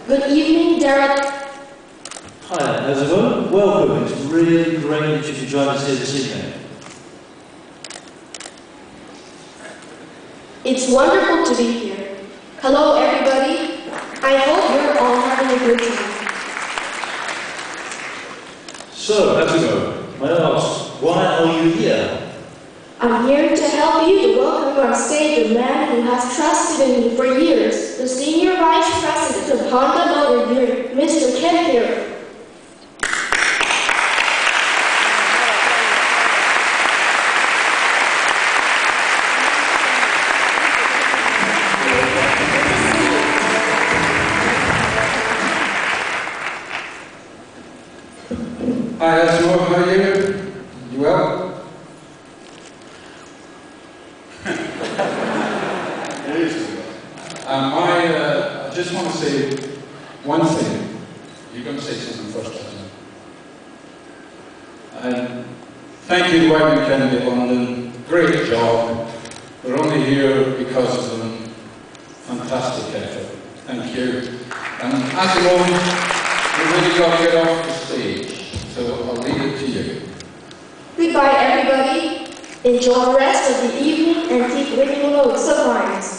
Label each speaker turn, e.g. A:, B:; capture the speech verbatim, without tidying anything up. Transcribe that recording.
A: Good evening, Derek.
B: Hi, how's it going? Welcome. It's really great that you could join us here this evening.
A: It's wonderful to be here. Hello, everybody. I hope you're all having a good time.
B: So, how's it going? May I ask, why are you here?
A: I'm here to help you to welcome on stage a man who has trusted in me for years, the Senior Vice President of Honda Motor Europe, Mister Ken Hero.
C: Hi, Asmo, how are you? You well? um, I, uh, I just want to say one thing. You're going to say something first, Asmo. Um, thank you to Wagner Kennedy London. Great job. We're only here because of them. Fantastic effort. Thank you. And Asmo, we really got to get off the stage. So I'll leave it to you.
A: Goodbye, everybody. Enjoy the rest of the evening and keep winning loads of wines.